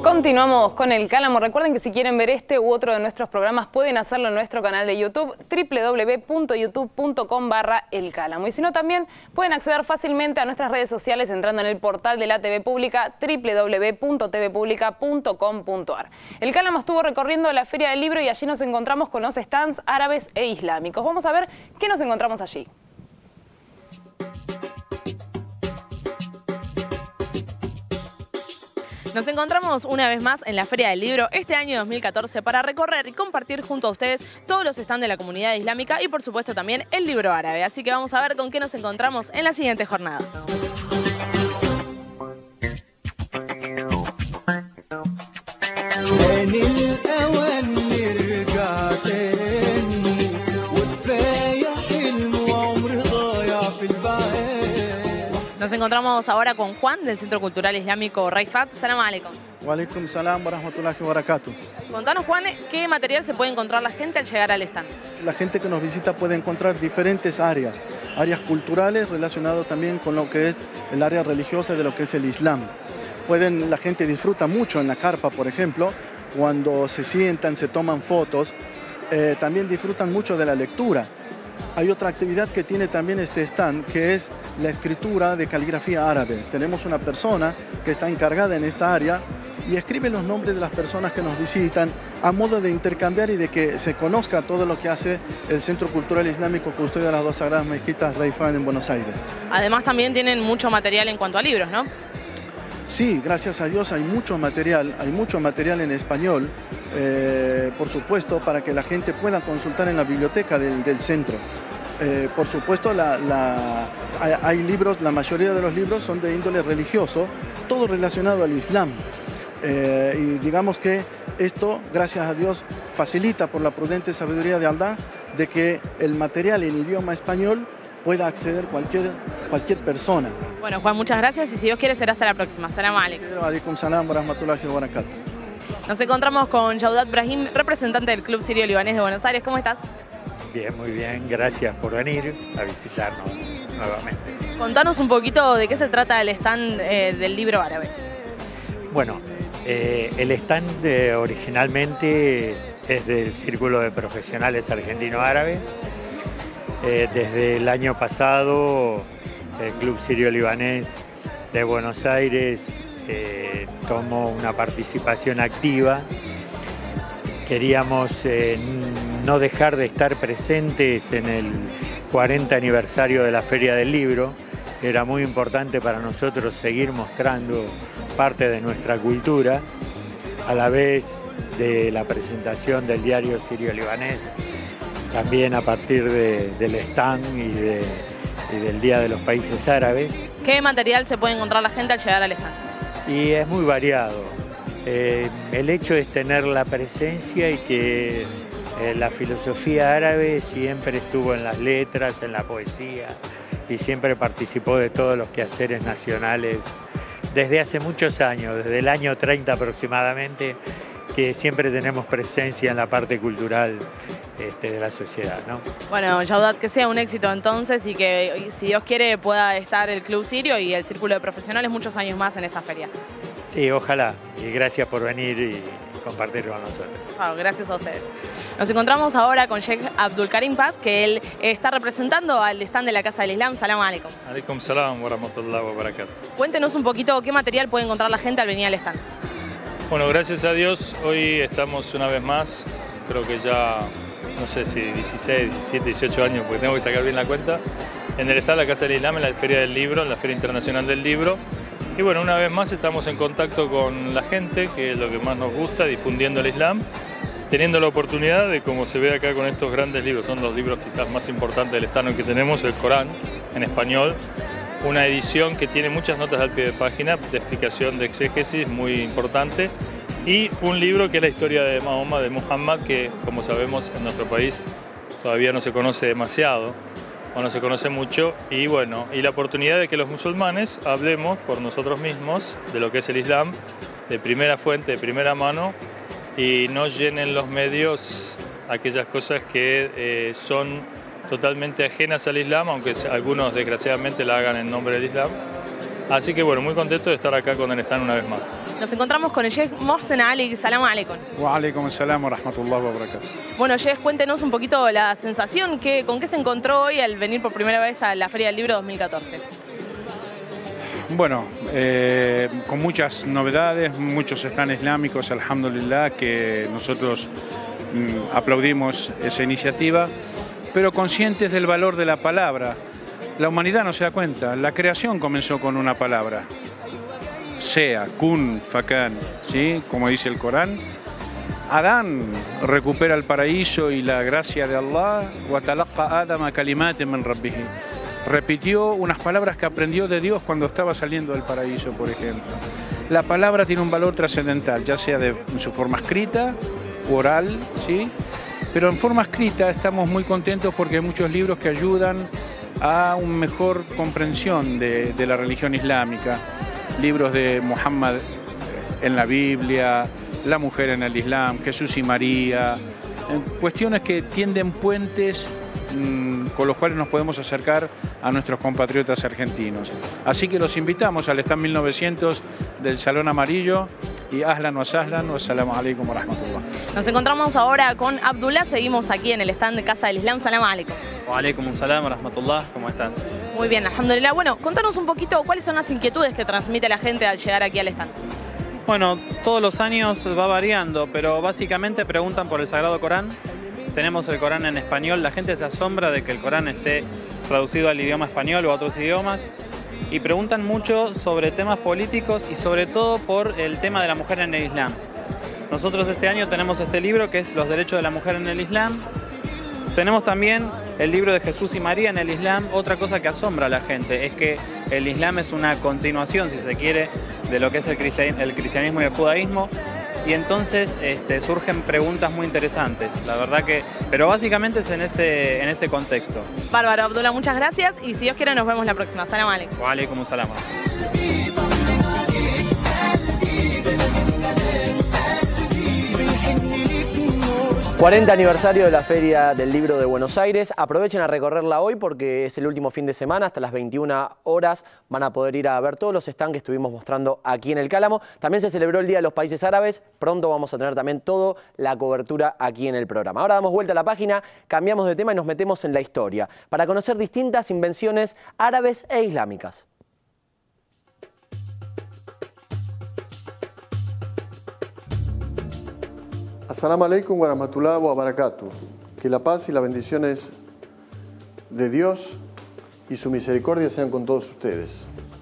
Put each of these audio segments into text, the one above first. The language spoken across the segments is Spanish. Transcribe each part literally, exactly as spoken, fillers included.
Continuamos con El Cálamo. Recuerden que si quieren ver este u otro de nuestros programas pueden hacerlo en nuestro canal de YouTube, w w w punto youtube punto com barra El Cálamo. Y si no, también pueden acceder fácilmente a nuestras redes sociales entrando en el portal de la T V Pública, w w w punto t v pública punto com punto a r. El Cálamo estuvo recorriendo la Feria del Libro y allí nos encontramos con los stands árabes e islámicos. Vamos a ver qué nos encontramos allí. Nos encontramos una vez más en la Feria del Libro este año dos mil catorce para recorrer y compartir junto a ustedes todos los stands de la comunidad islámica y por supuesto también el libro árabe. Así que vamos a ver con qué nos encontramos en la siguiente jornada. Nos encontramos ahora con Juan del Centro Cultural Islámico Raifat. Salam aleikum. Wa alaikum salam wa rahmatullahi wa barakatuh. Contanos, Juan, ¿qué material se puede encontrar la gente al llegar al stand? La gente que nos visita puede encontrar diferentes áreas, áreas culturales relacionadas también con lo que es el área religiosa de lo que es el Islam. Pueden, la gente disfruta mucho en la carpa, por ejemplo, cuando se sientan, se toman fotos. Eh, también disfrutan mucho de la lectura. Hay otra actividad que tiene también este stand, que es la escritura de caligrafía árabe. Tenemos una persona que está encargada en esta área y escribe los nombres de las personas que nos visitan a modo de intercambiar y de que se conozca todo lo que hace el Centro Cultural Islámico Custodio de las Dos Sagradas Mezquitas Raifat en Buenos Aires. Además también tienen mucho material en cuanto a libros, ¿no? Sí, gracias a Dios hay mucho material, hay mucho material en español, eh, por supuesto, para que la gente pueda consultar en la biblioteca del, del centro. Eh, por supuesto, la, la, hay, hay libros, la mayoría de los libros son de índole religioso, todo relacionado al Islam. Eh, y digamos que esto, gracias a Dios, facilita por la prudente sabiduría de Allah de que el material en idioma español pueda acceder cualquier, cualquier persona. Bueno, Juan, muchas gracias y si Dios quiere será hasta la próxima. Salam aleikum. Alaikum salam wa rahmatullahi wa barakatuh. Nos encontramos con Yaudat Brahim, representante del Club Sirio Libanés de Buenos Aires. ¿Cómo estás? Bien, muy bien. Gracias por venir a visitarnos nuevamente. Contanos un poquito de qué se trata el stand eh, del libro árabe. Bueno, eh, el stand eh, originalmente es del Círculo de Profesionales Argentino-Árabe. Eh, desde el año pasado, el Club Sirio Libanés de Buenos Aires eh, tomó una participación activa. Queríamos eh, no dejar de estar presentes en el cuarenta aniversario de la Feria del Libro. Era muy importante para nosotros seguir mostrando parte de nuestra cultura, a la vez de la presentación del diario Sirio Libanés, también a partir de, del stand y, de, y del Día de los Países Árabes. ¿Qué material se puede encontrar la gente al llegar al stand? Y es muy variado. Eh, el hecho es tener la presencia y que eh, la filosofía árabe siempre estuvo en las letras, en la poesía y siempre participó de todos los quehaceres nacionales desde hace muchos años, desde el año treinta aproximadamente, que siempre tenemos presencia en la parte cultural este, de la sociedad, ¿no? Bueno, Yaudat, que sea un éxito entonces y que, si Dios quiere, pueda estar el Club Sirio y el Círculo de Profesionales muchos años más en esta feria. Sí, ojalá. Y gracias por venir y compartir con nosotros. Wow, gracias a ustedes. Nos encontramos ahora con Sheikh Abdul Karim Paz, que él está representando al stand de la Casa del Islam. Salam aleikum. Alaikum salam wa rahmatullahi wa barakatuh. Cuéntenos un poquito qué material puede encontrar la gente al venir al stand. Bueno, gracias a Dios, hoy estamos una vez más, creo que ya, no sé si dieciséis, diecisiete, dieciocho años, porque tengo que sacar bien la cuenta, en el stand de la Casa del Islam, en la Feria del Libro, en la Feria Internacional del Libro. Y bueno, una vez más estamos en contacto con la gente, que es lo que más nos gusta, difundiendo el Islam, teniendo la oportunidad de, como se ve acá con estos grandes libros, son los libros quizás más importantes del stand que tenemos, el Corán en español, una edición que tiene muchas notas al pie de página de explicación de exégesis muy importante y un libro que es la historia de Mahoma, de Muhammad, que como sabemos en nuestro país todavía no se conoce demasiado o no se conoce mucho, y bueno, y la oportunidad de que los musulmanes hablemos por nosotros mismos de lo que es el Islam, de primera fuente, de primera mano, y no llenen los medios aquellas cosas que eh, son totalmente ajenas al Islam, aunque algunos desgraciadamente la hagan en nombre del Islam. Así que bueno, muy contento de estar acá con el stand una vez más. Nos encontramos con el Sheikh Mohsen Ali. Salam alaikum. Wa alaikum assalam wa rahmatullahi wa barakatuh. Bueno, Sheikh, cuéntenos un poquito la sensación, que, con qué se encontró hoy al venir por primera vez a la Feria del Libro dos mil catorce. Bueno, eh, con muchas novedades, muchos stands islámicos, alhamdulillah, que nosotros mm, aplaudimos esa iniciativa, pero conscientes del valor de la palabra. La humanidad no se da cuenta, la creación comenzó con una palabra. Sea, kun, fakan, ¿sí? Como dice el Corán. Adán recupera el paraíso y la gracia de Allah. Wa talaqqa Adama kalimatin min rabbih. Repitió unas palabras que aprendió de Dios cuando estaba saliendo del paraíso, por ejemplo. La palabra tiene un valor trascendental, ya sea de, en su forma escrita, oral, ¿sí? Pero en forma escrita estamos muy contentos porque hay muchos libros que ayudan a una mejor comprensión de, de la religión islámica. Libros de Muhammad en la Biblia, la mujer en el Islam, Jesús y María, cuestiones que tienden puentes mmm, con los cuales nos podemos acercar a nuestros compatriotas argentinos. Así que los invitamos al stand mil novecientos del Salón Amarillo y ahlan wa sahlan wa assalamu alaikum wa rahmatullah. Nos encontramos ahora con Abdullah, seguimos aquí en el stand de Casa del Islam. Salam alaikum. Wa alaikum salam wa rahmatullah, ¿cómo estás? Muy bien, alhamdulillah. Bueno, contanos un poquito cuáles son las inquietudes que transmite la gente al llegar aquí al stand. Bueno, todos los años va variando, pero básicamente preguntan por el Sagrado Corán. Tenemos el Corán en español, la gente se asombra de que el Corán esté traducido al idioma español o a otros idiomas, y preguntan mucho sobre temas políticos y sobre todo por el tema de la mujer en el Islam. Nosotros este año tenemos este libro que es Los derechos de la mujer en el Islam. Tenemos también el libro de Jesús y María en el Islam. Otra cosa que asombra a la gente es que el Islam es una continuación, si se quiere, de lo que es el, cristian el cristianismo y el judaísmo. Y entonces este, surgen preguntas muy interesantes, la verdad que... Pero básicamente es en ese, en ese contexto. Bárbaro, Abdullah, muchas gracias y si Dios quiere nos vemos la próxima. Salam alaikum. Wa alaikum salam. cuarenta aniversario de la Feria del Libro de Buenos Aires. Aprovechen a recorrerla hoy porque es el último fin de semana. Hasta las veintiuna horas van a poder ir a ver todos los stands que estuvimos mostrando aquí en el Cálamo. También se celebró el Día de los Países Árabes. Pronto vamos a tener también toda la cobertura aquí en el programa. Ahora damos vuelta a la página, cambiamos de tema y nos metemos en la historia para conocer distintas invenciones árabes e islámicas. Assalamu alaikum wa rahmatullahi wa barakatuh. Que la paz y las bendiciones de Dios y su misericordia sean con todos ustedes.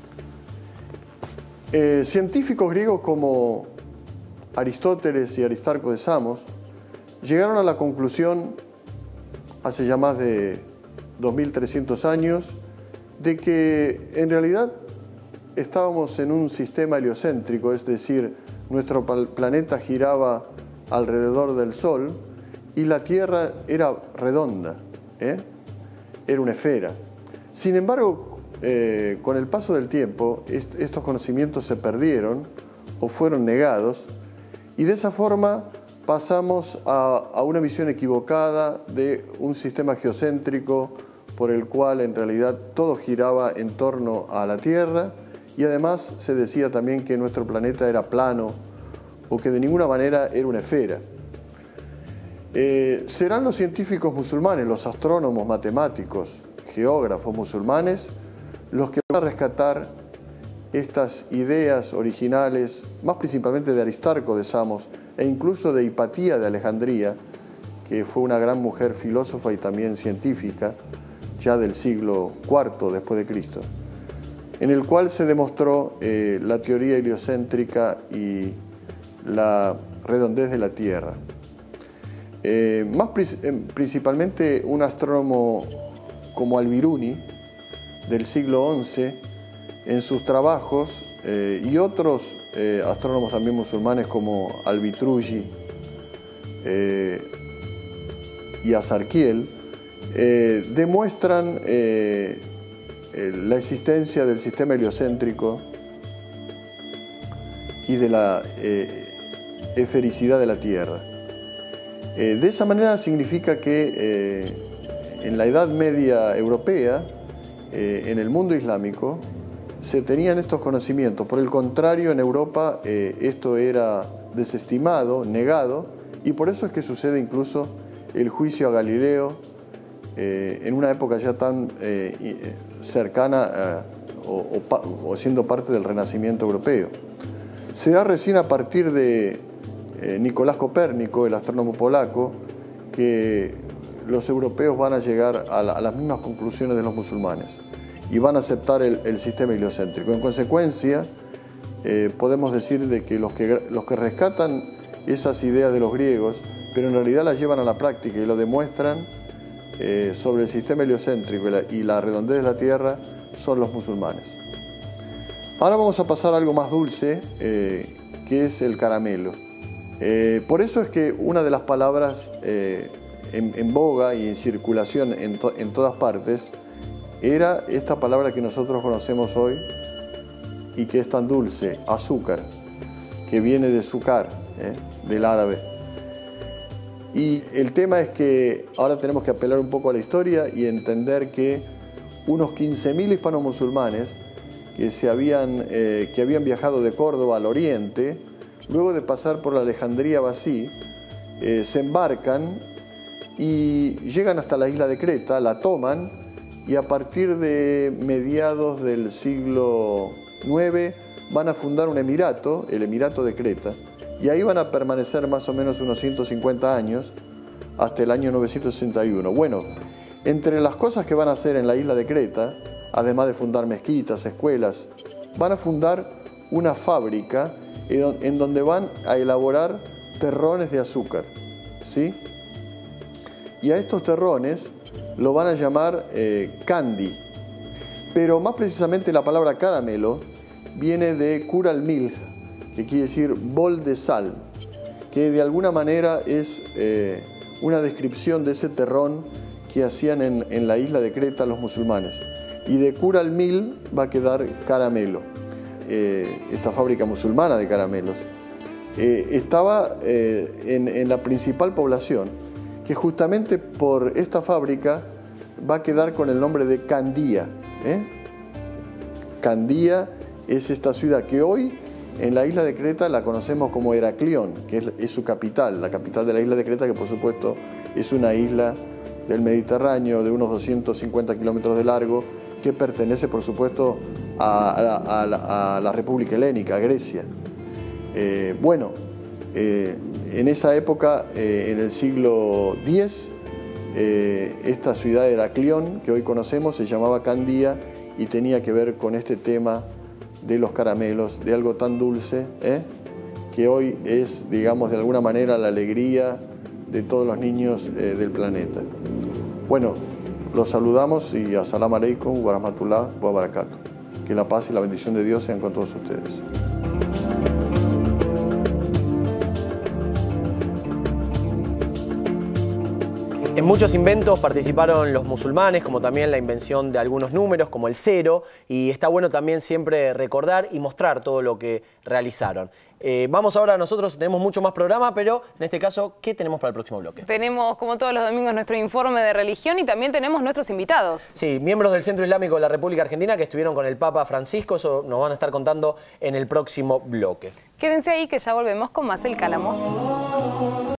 Eh, científicos griegos como Aristóteles y Aristarco de Samos llegaron a la conclusión hace ya más de dos mil trescientos años de que en realidad estábamos en un sistema heliocéntrico, es decir, nuestro planeta giraba alrededor del Sol y la Tierra era redonda, ¿eh? Era una esfera. Sin embargo, eh, con el paso del tiempo, est estos conocimientos se perdieron o fueron negados y de esa forma pasamos a, a una visión equivocada de un sistema geocéntrico por el cual en realidad todo giraba en torno a la Tierra y además se decía también que nuestro planeta era plano o que de ninguna manera era una esfera. Eh, serán los científicos musulmanes, los astrónomos, matemáticos, geógrafos musulmanes, los que van a rescatar estas ideas originales, más principalmente de Aristarco de Samos e incluso de Hipatía de Alejandría, que fue una gran mujer filósofa y también científica, ya del siglo cuarto después de Cristo, en el cual se demostró eh, la teoría heliocéntrica y la redondez de la Tierra. Eh, más eh, principalmente un astrónomo como Al-Biruni, del siglo once, en sus trabajos, eh, y otros eh, astrónomos también musulmanes como Al-Bitruji eh, y Azarquiel, eh, demuestran eh, eh, la existencia del sistema heliocéntrico y de la eh, esfericidad de la Tierra. Eh, de esa manera significa que eh, en la Edad Media europea, eh, en el mundo islámico, se tenían estos conocimientos. Por el contrario, en Europa eh, esto era desestimado, negado, y por eso es que sucede incluso el juicio a Galileo eh, en una época ya tan eh, cercana a, o, o, o siendo parte del Renacimiento europeo. Se da recién a partir de eh, Nicolás Copérnico, el astrónomo polaco, que los europeos van a llegar a, la, a las mismas conclusiones de los musulmanes y van a aceptar el, el sistema heliocéntrico. En consecuencia, eh, podemos decir de que los, que los que rescatan esas ideas de los griegos, pero en realidad las llevan a la práctica y lo demuestran eh, sobre el sistema heliocéntrico y la, y la redondez de la Tierra, son los musulmanes. Ahora vamos a pasar a algo más dulce, eh, que es el caramelo. Eh, por eso es que una de las palabras eh, en, en boga y en circulación en, to, en todas partes era esta palabra que nosotros conocemos hoy y que es tan dulce, azúcar, que viene de azúcar, ¿eh? del árabe. Y el tema es que ahora tenemos que apelar un poco a la historia y entender que unos quince mil hispanos musulmanes que, se habían, eh, que habían viajado de Córdoba al oriente, luego de pasar por la Alejandría Basí, eh, se embarcan y llegan hasta la isla de Creta, la toman, y a partir de mediados del siglo nueve van a fundar un emirato, el Emirato de Creta, y ahí van a permanecer más o menos unos ciento cincuenta años, hasta el año novecientos sesenta y uno. Bueno, entre las cosas que van a hacer en la isla de Creta, además de fundar mezquitas, escuelas, van a fundar una fábrica en donde van a elaborar terrones de azúcar, ¿sí? Y a estos terrones lo van a llamar eh, candy, pero más precisamente la palabra caramelo viene de cural milk, que quiere decir bol de sal, que de alguna manera es eh, una descripción de ese terrón que hacían en, en la isla de Creta los musulmanes. Y de cural milk va a quedar caramelo. Eh, esta fábrica musulmana de caramelos eh, estaba eh, en, en la principal población, que justamente por esta fábrica va a quedar con el nombre de Candía. ¿eh? Candía es esta ciudad que hoy en la isla de Creta la conocemos como Heraclión, que es, es su capital, la capital de la isla de Creta, que por supuesto es una isla del Mediterráneo de unos doscientos cincuenta kilómetros de largo, que pertenece por supuesto a, a, a, la, a la República Helénica, a Grecia. Eh, bueno, eh, en esa época, eh, en el siglo diez, eh, esta ciudad de Heraclión, que hoy conocemos, se llamaba Candía y tenía que ver con este tema de los caramelos, de algo tan dulce, ¿eh? que hoy es, digamos, de alguna manera la alegría de todos los niños eh, del planeta. Bueno, los saludamos y assalam alaikum wa rahmatullah wa barakatuh. Que la paz y la bendición de Dios sean con todos ustedes. En muchos inventos participaron los musulmanes, como también la invención de algunos números, como el cero, y está bueno también siempre recordar y mostrar todo lo que realizaron. Eh, vamos ahora, nosotros tenemos mucho más programa, pero en este caso, ¿qué tenemos para el próximo bloque? Tenemos, como todos los domingos, nuestro informe de religión y también tenemos nuestros invitados. Sí, miembros del Centro Islámico de la República Argentina que estuvieron con el Papa Francisco, eso nos van a estar contando en el próximo bloque. Quédense ahí que ya volvemos con más El Cálamo.